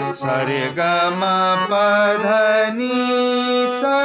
सारे ग म प ध नि सा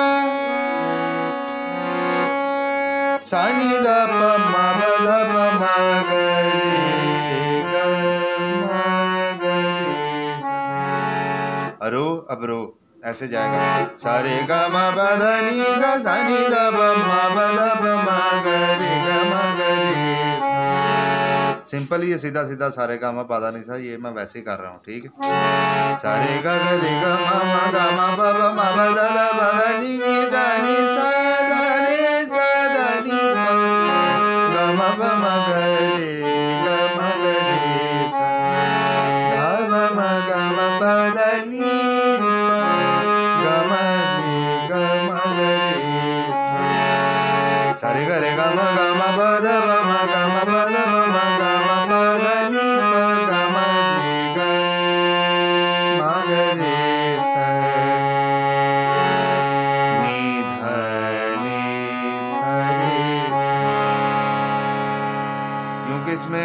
सा नि ध प म प ध प म ग रे ग म ग रे सा। अरो अब रो ऐसे जाएगा। सारे ग म प ध नि सा सा नि ध प म प ध प म ग रे ग म ग रे सा। सिंपल ही है, सीधा सीधा सारे ग म प ध नि सा, ये मैं वैसे ही कर रहा हूँ, ठीक है। सारे ग रे ग म ग म प प म प ध ध प ध नि नि ध नि सा ध नि सा ध नि प ग म प म ग रे ग म ग रे सा ध प म ग म प ध नि ग म रे ग म ग रे सा। सारे ग रे ग म प ध प म ग म प ध प म ग म प ध नि प ग म रे ग म ग रे सा नि ध नि सा रे सा। क्योंकि इसमें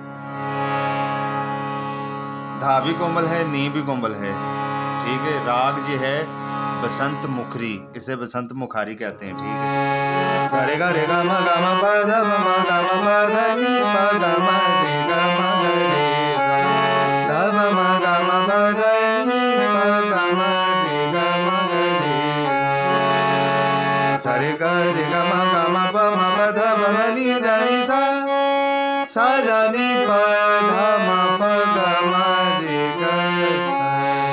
धा भी कोमल है, नी भी कोमल है, ठीक है। राग ये है बसंत मुखरी, इसे बसंत मुखारी कहते हैं, ठीक है। सारे ग रे ग म ग म प ध प म ग म प ध नि प ग म रे ग म ग रे सा ध प म ग म प ध नि प ग म रे ग म ग रे सा। सारे ग रे ग म ग म प म प ध प ध नि ध नि सा सा ध नि प ध म प ग म रे ग सा,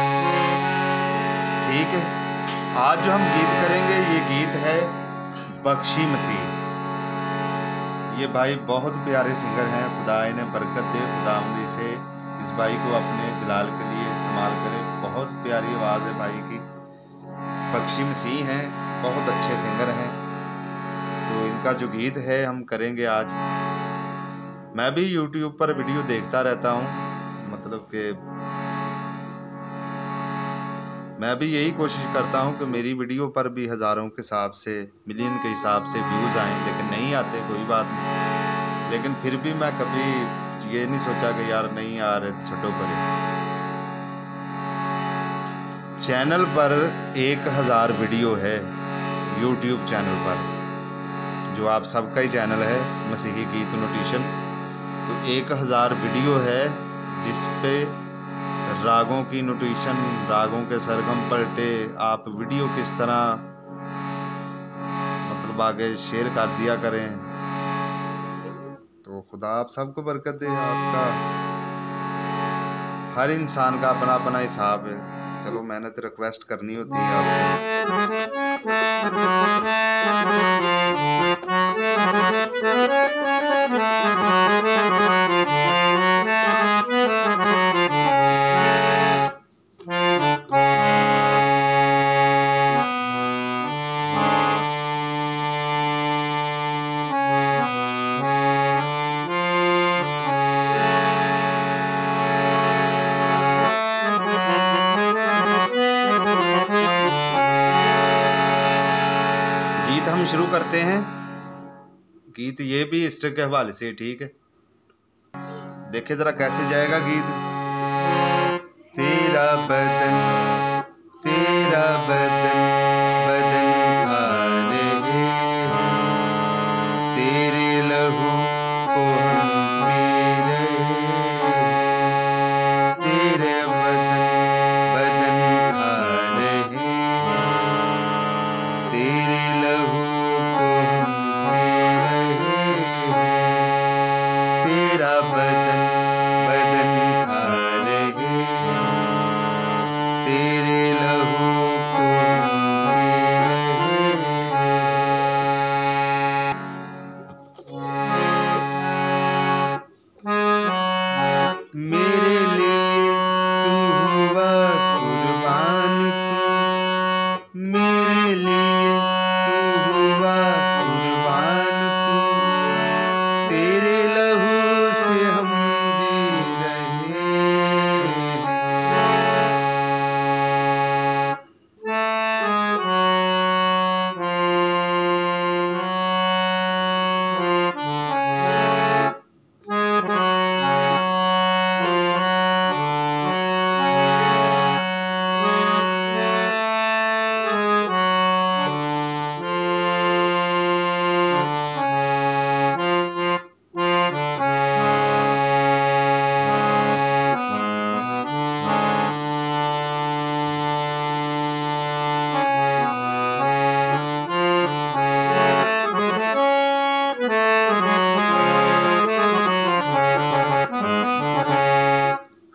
ठीक है। आज जो हम गीत करेंगे ये गीत है बख्शी मसीह। ये भाई बहुत प्यारे सिंगर हैं, खुदा इन्हें बरकत दे, खुदावंदी से इस भाई को अपने जलाल के लिए इस्तेमाल करे। बहुत प्यारी आवाज़ है भाई की। बख्शी मसीह हैं, बहुत अच्छे सिंगर हैं। तो इनका जो गीत है हम करेंगे आज। मैं भी YouTube पर वीडियो देखता रहता हूँ, मतलब कि मैं भी यही कोशिश करता हूँ कि मेरी वीडियो पर भी हज़ारों के हिसाब से, मिलियन के हिसाब से व्यूज़ आएँ, लेकिन नहीं आते, कोई बात नहीं। लेकिन फिर भी मैं कभी ये नहीं सोचा कि यार नहीं आ रहे तो छड्डो परे। चैनल पर 1000 वीडियो है, YouTube चैनल पर, जो आप सबका ही चैनल है मसीही गीत नोटिशन। तो 1000 वीडियो है जिस पे रागों की नोटेशन, रागों के सरगम पलटे, आप वीडियो किस तरह मतलब आगे शेयर कर दिया करें। तो खुदा आप सबको बरकत दे। आपका हर इंसान का अपना अपना हिसाब है, चलो मैंने तो रिक्वेस्ट करनी होती है आपसे। गीत हम शुरू करते हैं। गीत ये भी हिस्ट्री के हवाले से, ठीक है। देखिए जरा कैसे जाएगा गीत। तेरा बदन तेरा बदन बदन खा रहे हैं, तेरे लहू को हम पी रहे हैं, तेरे बदन बदन खा रहे हैं, तेरे लहू को हम पी रहे हैं, तेरा बदन बदन खा रहे हैं,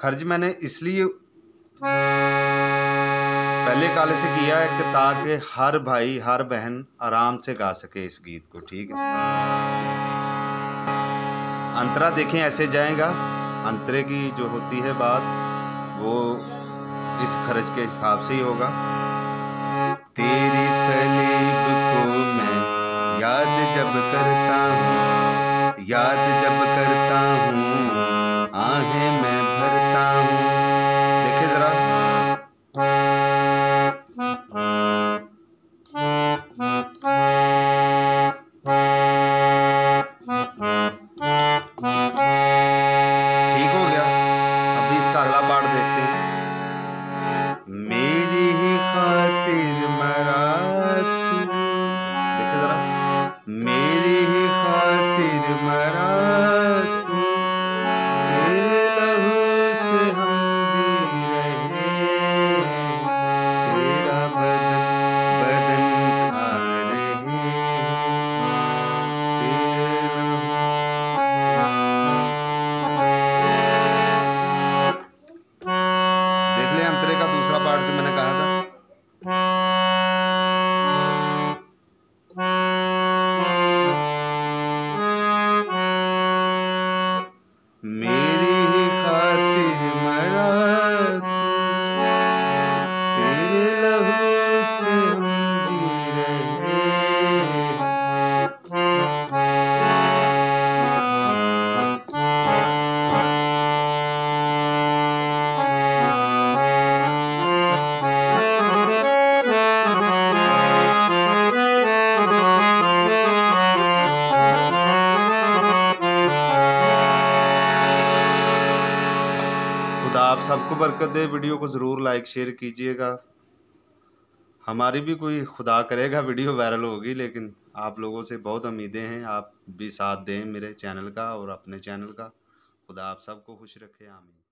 खर्च मैंने इसलिए पहले काले से किया है कि ताकि हर भाई हर बहन आराम से गा सके इस गीत को, ठीक है। अंतरा देखें ऐसे जाएगा, अंतरे की जो होती है बात वो इस खर्च के हिसाब से ही होगा। तेरी सलीब को मैं याद जब करता हूँ, याद जब करता हूँ, आहें मैं भरता हूँ। देखिए जरा, ठीक हो गया। अभी इसका अगला पार्ट देखते हैं। मेरी ही खातिर मरा तू, देखिए जरा, मेरी ही खातिर मरा तू, तेरे लहू से हम जी रहे, तेरा बदन बदन खा रहे, तेरे देख ले अंतरे का दूसरा पार्ट जो मैंने कहा था। मेरी ही खातिर मरा तू, तेरे लहू से हम जी रहे। खुदा आप सबको बरकत दे। वीडियो को ज़रूर लाइक शेयर कीजिएगा। हमारी भी कोई खुदा करेगा वीडियो वायरल होगी, लेकिन आप लोगों से बहुत उम्मीदें हैं, आप भी साथ दें मेरे चैनल का और अपने चैनल का। खुदा आप सबको खुश रखे, आमीन।